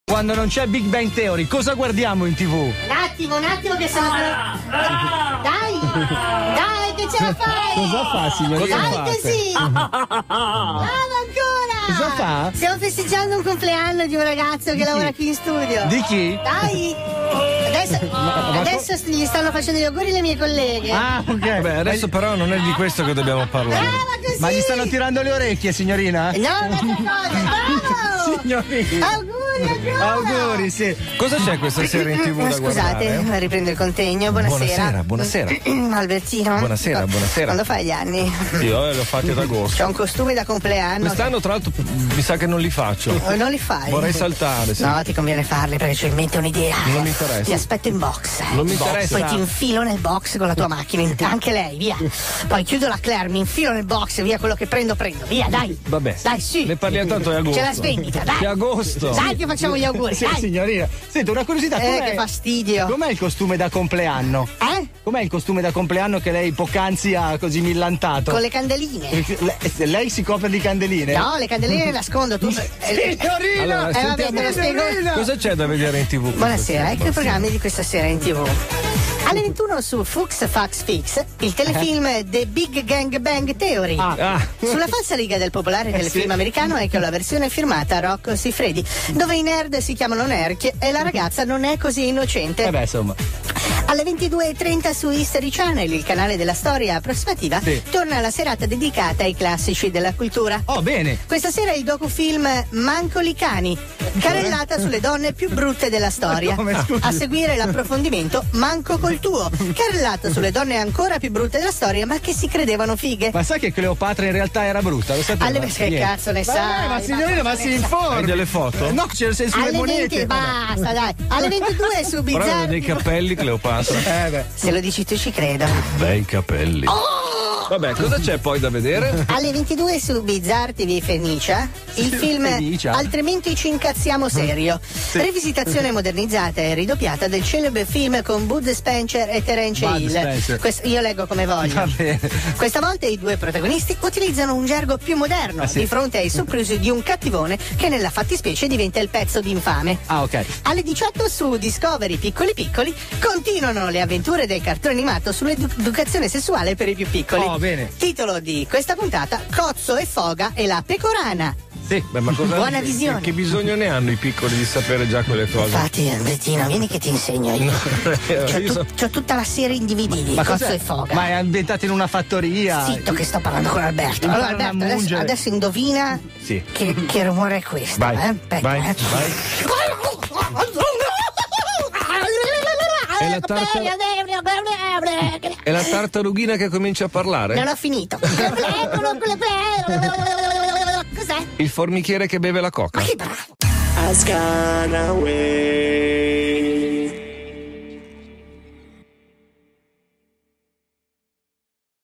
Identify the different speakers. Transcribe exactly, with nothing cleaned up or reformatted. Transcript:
Speaker 1: Quando non c'è Big Bang Theory, cosa guardiamo in tv?
Speaker 2: Un attimo, un attimo che sono. Dai! Dai, che ce la fai!
Speaker 1: Cosa fa, signorina?
Speaker 2: Dai così! Brava ancora!
Speaker 1: Cosa fa?
Speaker 2: Stiamo festeggiando un compleanno di un ragazzo che lavora qui in studio.
Speaker 1: Di chi?
Speaker 2: Dai! Adesso,
Speaker 1: ma
Speaker 2: adesso gli stanno facendo gli auguri le mie colleghe.
Speaker 1: Ah, ok.
Speaker 3: Beh, adesso però non è di questo che dobbiamo parlare.
Speaker 2: Brava così!
Speaker 1: Ma gli stanno tirando le orecchie, signorina?
Speaker 2: No, un'altra cosa, bravo!
Speaker 1: Signorina.
Speaker 2: Auguri ancora!
Speaker 1: Auguri, sì.
Speaker 3: Cosa c'è questa sera in tv da
Speaker 2: Scusate,
Speaker 3: guardare?
Speaker 2: riprendo il contegno. Buonasera.
Speaker 3: Buonasera, buonasera.
Speaker 2: Albertino.
Speaker 3: Buonasera, buonasera.
Speaker 2: Quando fai gli anni?
Speaker 3: Io eh, l'ho fatti ad agosto.
Speaker 2: C'ho un costume da compleanno.
Speaker 3: Quest'anno, tra l'altro, mi sa che non li faccio.
Speaker 2: Oh, non li fai?
Speaker 3: Vorrei saltare, sì.
Speaker 2: No, ti conviene farli perché ho in mente un'idea.
Speaker 3: Non mi interessa.
Speaker 2: Ti aspetto in box.
Speaker 3: Non mi interessa.
Speaker 2: Poi ti infilo nel box con la tua macchina, anche lei, via. Poi chiudo la Claire, mi infilo nel box, via quello che prendo, prendo. Via, dai.
Speaker 3: Vabbè.
Speaker 2: Dai, sì.
Speaker 3: Ne parliamo tanto, è agosto.
Speaker 2: C'è la svendita, dai.
Speaker 3: È agosto.
Speaker 2: Dai che facciamo gli auguri,
Speaker 1: Sì,
Speaker 2: dai.
Speaker 1: signorina. Senta, una curiosità.
Speaker 2: Eh,
Speaker 1: Com'è,
Speaker 2: che fastidio.
Speaker 1: com'è il costume da compleanno?
Speaker 2: Eh?
Speaker 1: Com'è il costume da compleanno che lei poc'anzi ha così millantato?
Speaker 2: Con le candeline.
Speaker 1: Le- lei si copre di candeline?
Speaker 2: No, le candeline le nascondo. Tu...
Speaker 1: Signorina!
Speaker 3: Allora,
Speaker 2: Eh, vabbè,
Speaker 3: sentiamo-
Speaker 2: te lo spiego.
Speaker 3: Cosa c'è da vedere in tv?
Speaker 2: Buonasera, ecco i programmi di questa sera in tv. Alle ventuno su Fux Fax Fix, il telefilm The Big Gang Bang Theory.
Speaker 3: Ah.
Speaker 2: Sulla falsa riga del popolare telefilm
Speaker 1: sì.
Speaker 2: americano è che ho la versione firmata Rocco Siffredi, dove i nerd si chiamano Nerch e la ragazza non è così innocente.
Speaker 1: Eh beh, insomma.
Speaker 2: Alle ventidue e trenta su History Channel, il canale della storia approssimativa,
Speaker 1: Sì.
Speaker 2: torna la serata dedicata ai classici della cultura.
Speaker 1: Oh, bene.
Speaker 2: Questa sera il docufilm Mancoli Cani, carrellata sulle donne più brutte della storia.
Speaker 1: Come, scusi?
Speaker 2: A seguire l'approfondimento Manco col tuo, carrellata sulle donne ancora più brutte della storia ma che si credevano fighe.
Speaker 1: Ma sai che Cleopatra in realtà era brutta? Lo sapeva?
Speaker 2: Alle che
Speaker 1: Niente.
Speaker 2: cazzo ne
Speaker 1: Vabbè,
Speaker 2: sai?
Speaker 1: ma signorina, ma si informi.
Speaker 3: Hai delle foto?
Speaker 1: No, c'è sulle
Speaker 2: Alle
Speaker 1: monete.
Speaker 2: venti, basta dai. Alle ventidue su
Speaker 3: Però aveva dei
Speaker 2: Bizzarri.
Speaker 3: capelli, Cleopatra.
Speaker 1: Eh beh.
Speaker 2: Se lo dici tu ci credo.
Speaker 3: Bei capelli. Vabbè, cosa c'è poi da vedere?
Speaker 2: Alle ventidue su Bizzar T V Fenicia, il film
Speaker 1: Fenicia.
Speaker 2: Altrimenti ci incazziamo serio. Rivisitazione modernizzata e ridoppiata del celebre film con Bud Spencer e Terence
Speaker 1: Bud
Speaker 2: Hill.
Speaker 1: Spencer.
Speaker 2: Quest- io leggo come voglio.
Speaker 1: Va bene.
Speaker 2: Questa volta i due protagonisti utilizzano un gergo più moderno
Speaker 1: Ah, sì.
Speaker 2: di fronte ai soprusi di un cattivone che nella fattispecie diventa il pezzo d'infame.
Speaker 1: Ah, ok.
Speaker 2: Alle diciotto su Discovery Piccoli Piccoli continuano le avventure del cartone animato sull'educazione sessuale per i più piccoli.
Speaker 1: Oh, bene.
Speaker 2: Titolo di questa puntata: Cozzo e Foga e la pecorana.
Speaker 3: Sì, beh, ma cosa,
Speaker 2: Buona
Speaker 3: che-
Speaker 2: visione.
Speaker 3: Che bisogno ne hanno i piccoli di sapere già quelle cose?
Speaker 2: Infatti, Bettino, vieni che ti insegno io. C'ho,
Speaker 3: Io so-
Speaker 2: tu- c'ho tutta la serie in D V D di Cozzo
Speaker 1: cos'è?
Speaker 2: e Foga.
Speaker 1: Ma è ambientato in una fattoria.
Speaker 2: Zitto che sto parlando con Alberto.
Speaker 1: Impara
Speaker 2: Allora,
Speaker 1: a
Speaker 2: Alberto, adesso,
Speaker 1: mungere.
Speaker 2: adesso indovina
Speaker 3: Sì.
Speaker 2: che, che rumore è questo.
Speaker 3: Vai,
Speaker 2: eh? Aspetta,
Speaker 3: vai,
Speaker 2: eh.
Speaker 3: vai. È la tartar- È la tartarughina che comincia a parlare?
Speaker 2: Non ho finito. Cos'è?
Speaker 3: Il formichiere che beve la coca?
Speaker 2: Ma che bravo.
Speaker 4: Has gone away.